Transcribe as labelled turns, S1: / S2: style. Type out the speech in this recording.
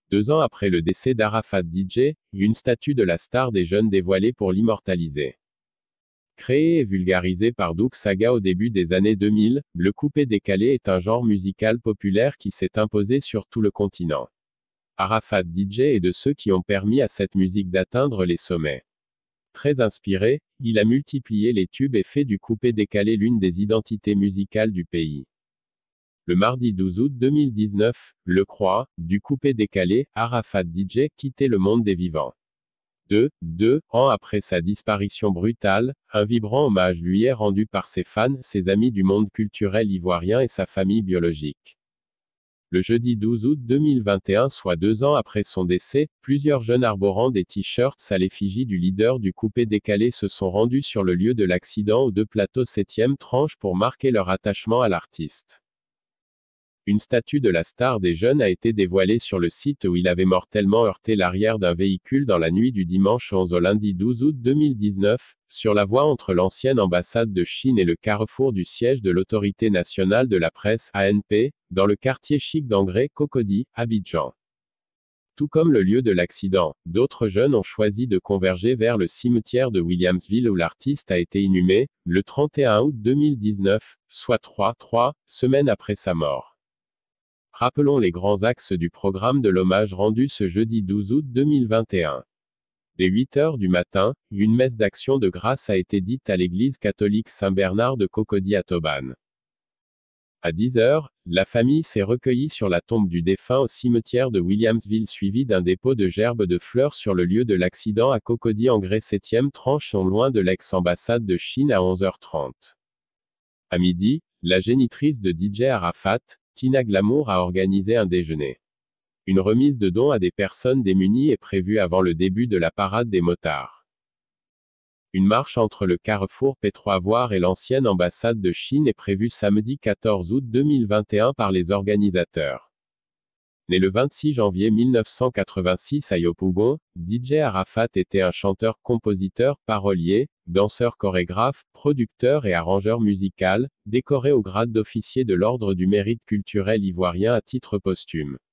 S1: 2 ans après le décès d'Arafat DJ, une statue de la star des jeunes dévoilée pour l'immortaliser. Créé et vulgarisé par Doug Saga au début des années 2000, le coupé-décalé est un genre musical populaire qui s'est imposé sur tout le continent. Arafat DJ est de ceux qui ont permis à cette musique d'atteindre les sommets. Très inspiré, il a multiplié les tubes et fait du coupé-décalé l'une des identités musicales du pays. Le mardi 12 août 2019, le Croix, du coupé-décalé, Arafat DJ quittait le monde des vivants. 2 ans après sa disparition brutale, un vibrant hommage lui est rendu par ses fans, ses amis du monde culturel ivoirien et sa famille biologique. Le jeudi 12 août 2021, soit 2 ans après son décès, plusieurs jeunes arborant des t-shirts à l'effigie du leader du coupé-décalé se sont rendus sur le lieu de l'accident aux 2 plateaux 7e tranche pour marquer leur attachement à l'artiste. Une statue de la star des jeunes a été dévoilée sur le site où il avait mortellement heurté l'arrière d'un véhicule dans la nuit du dimanche 11 au lundi 12 août 2019, sur la voie entre l'ancienne ambassade de Chine et le carrefour du siège de l'Autorité nationale de la presse (ANP), dans le quartier chic d'Angré, Cocody, Abidjan. Tout comme le lieu de l'accident, d'autres jeunes ont choisi de converger vers le cimetière de Williamsville où l'artiste a été inhumé, le 31 août 2019, soit 3 semaines après sa mort. Rappelons les grands axes du programme de l'hommage rendu ce jeudi 12 août 2021. Dès 8 heures du matin, une messe d'action de grâce a été dite à l'église catholique Saint-Bernard de Cocody à Tobane. À 10 heures, la famille s'est recueillie sur la tombe du défunt au cimetière de Williamsville suivi d'un dépôt de gerbes de fleurs sur le lieu de l'accident à Cocody en grès 7e tranche non loin de l'ex-ambassade de Chine à 11h30. À midi, la génitrice de DJ Arafat, Tina Glamour a organisé un déjeuner. Une remise de dons à des personnes démunies est prévue avant le début de la parade des motards. Une marche entre le carrefour Pétroavoire et l'ancienne ambassade de Chine est prévue samedi 14 août 2021 par les organisateurs. Né le 26 janvier 1986 à Yopougon, DJ Arafat était un chanteur, compositeur, parolier, danseur chorégraphe, producteur et arrangeur musical, décoré au grade d'officier de l'Ordre du Mérite culturel ivoirien à titre posthume.